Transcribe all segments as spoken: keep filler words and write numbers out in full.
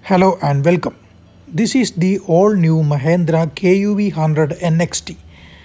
Hello and welcome. This is the all new Mahindra K U V one hundred N X T.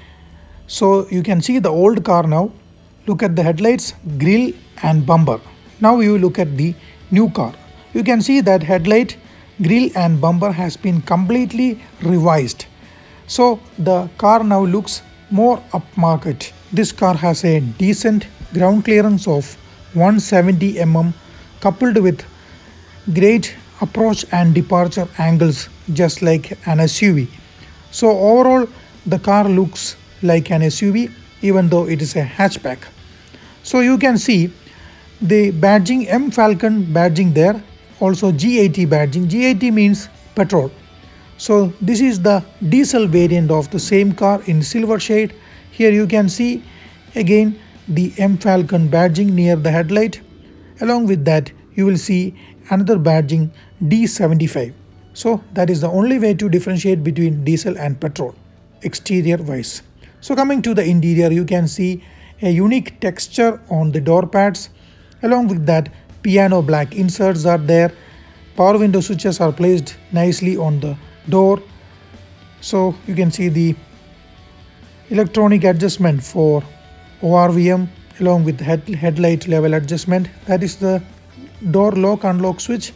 So you can see the old car now. Look at the headlights, grille and bumper. Now you look at the new car. You can see that headlight, grille and bumper has been completely revised. So the car now looks more upmarket. This car has a decent ground clearance of one hundred seventy millimeters coupled with great approach and departure angles just like an S U V. So overall the car looks like an S U V even though it is a hatchback. So you can see the badging, M Falcon badging there, also G eighty badging. G eighty means petrol. So this is the diesel variant of the same car in silver shade. Here you can see again the M Falcon badging near the headlight. Along with that you will see another badging D seventy-five. So that is the only way to differentiate between diesel and petrol exterior wise. So coming to the interior, you can see a unique texture on the door pads. Along with that, piano black inserts are there. Power window switches are placed nicely on the door. So you can see the electronic adjustment for O R V M along with head headlight level adjustment. That is the door lock unlock switch.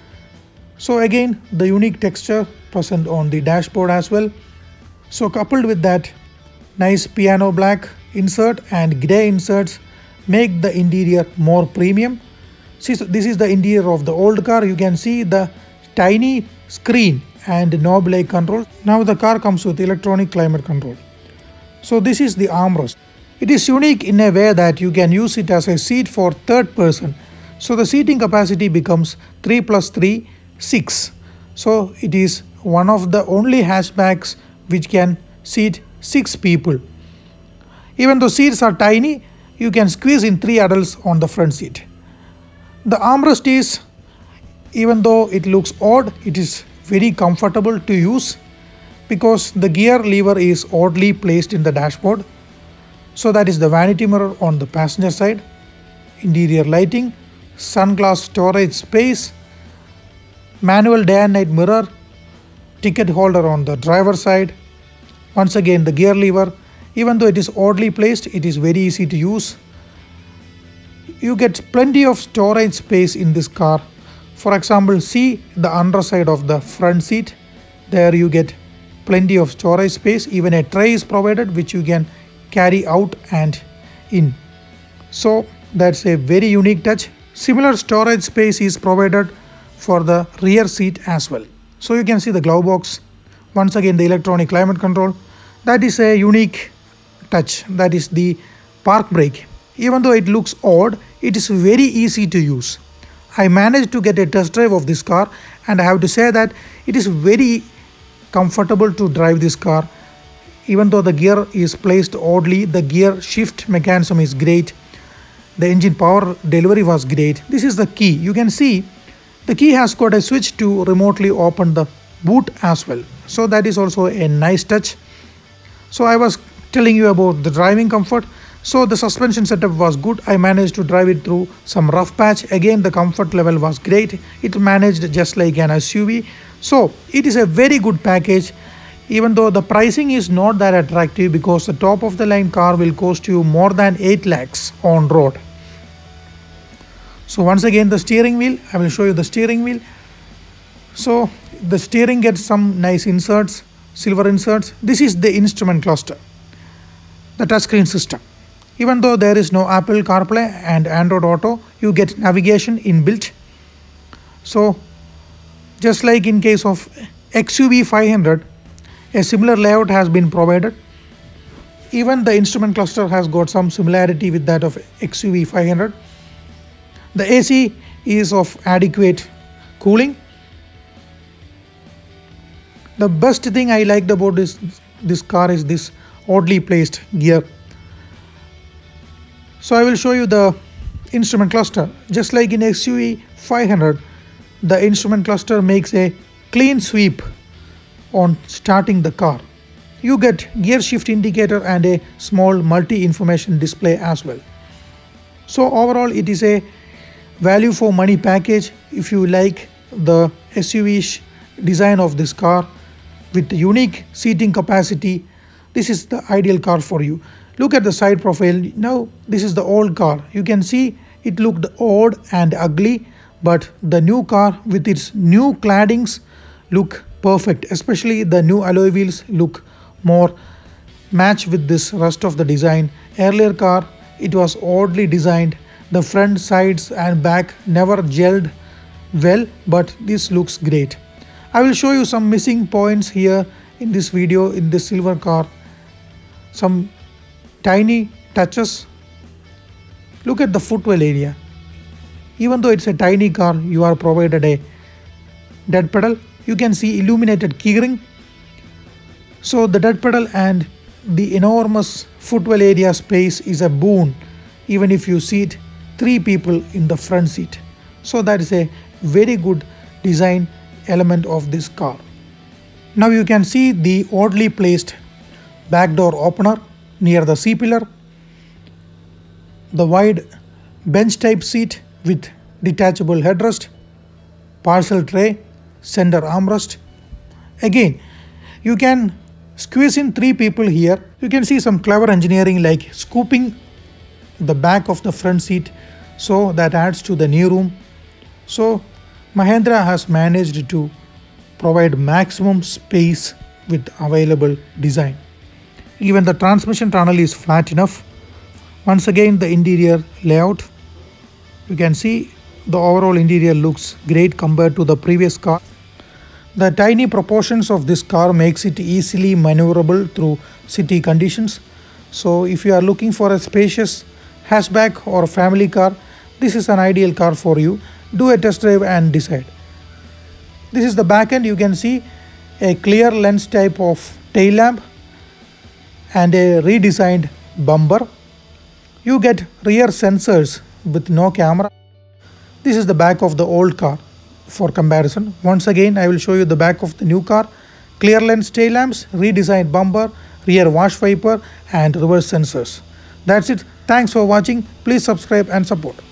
So again the unique texture present on the dashboard as well. So coupled with that, nice piano black insert and grey inserts make the interior more premium. See, so this is the interior of the old car. You can see the tiny screen and knob like control. Now the car comes with electronic climate control. So this is the armrest. It is unique in a way that you can use it as a seat for third person. So the seating capacity becomes three plus three, six. So it is one of the only hatchbacks which can seat six people. Even though seats are tiny, you can squeeze in three adults on the front seat. The armrest is, even though it looks odd, it is very comfortable to use because the gear lever is oddly placed in the dashboard. So that is the vanity mirror on the passenger side, interior lighting, sunglass storage space, manual day and night mirror, ticket holder on the driver's side. Once again the gear lever, even though it is oddly placed, it is very easy to use. You get plenty of storage space in this car. For example, see the underside of the front seat. There you get plenty of storage space. Even a tray is provided which you can carry out and in. So that's a very unique touch. Similar storage space is provided for the rear seat as well. So you can see the glove box. Once again the electronic climate control. That is a unique touch. That is the park brake. Even though it looks odd, it is very easy to use. I managed to get a test drive of this car and I have to say that it is very comfortable to drive this car. Even though the gear is placed oddly, the gear shift mechanism is great. The engine power delivery was great. This is the key. You can see the key has got a switch to remotely open the boot as well. So that is also a nice touch. So I was telling you about the driving comfort. So the suspension setup was good. I managed to drive it through some rough patch. Again the comfort level was great. It managed just like an S U V. So it is a very good package. Even though the pricing is not that attractive because the top of the line car will cost you more than eight lakhs on road. So once again the steering wheel, I will show you the steering wheel. So the steering gets some nice inserts, silver inserts. This is the instrument cluster, the touchscreen system. Even though there is no Apple CarPlay and Android Auto, you get navigation inbuilt. So just like in case of X U V five hundred, a similar layout has been provided. Even the instrument cluster has got some similarity with that of X U V five hundred. The A C is of adequate cooling. The best thing I liked about this, this car is this oddly placed gear. So I will show you the instrument cluster. Just like in X U V five hundred, the instrument cluster makes a clean sweep on starting the car. You get gear shift indicator and a small multi-information display as well. So overall it is a value for money package. If you like the S U V-ish design of this car with unique seating capacity. This is the ideal car for you. Look at the side profile. Now this is the old car. You can see it looked old and ugly, but the new car with its new claddings look perfect. Especially the new alloy wheels look more match with this rest of the design. Earlier car, it was oddly designed. The front, sides and back never gelled well, but this looks great. I will show you some missing points here in this video in this silver car. Some tiny touches. Look at the footwell area. Even though it's a tiny car, you are provided a dead pedal. You can see illuminated keyring. So the dead pedal and the enormous footwell area space is a boon, even if you seat three people in the front seat. So that is a very good design element of this car. Now you can see the oddly placed back door opener near the C-pillar, the wide bench type seat with detachable headrest, parcel tray, center armrest. Again, you can squeeze in three people here. You can see some clever engineering like scooping the back of the front seat, so that adds to the knee room. So Mahindra has managed to provide maximum space with available design. Even the transmission tunnel is flat enough. Once again, the interior layout. You can see the overall interior looks great compared to the previous car. The tiny proportions of this car makes it easily maneuverable through city conditions. So if you are looking for a spacious hatchback or family car, this is an ideal car for you. Do a test drive and decide. This is the back end. You can see a clear lens type of tail lamp and a redesigned bumper. You get rear sensors with no camera. This is the back of the old car for comparison. Once again, I will show you the back of the new car. Clear lens tail lamps, redesigned bumper, rear wash wiper and reverse sensors. That's it. Thanks for watching. Please subscribe and support.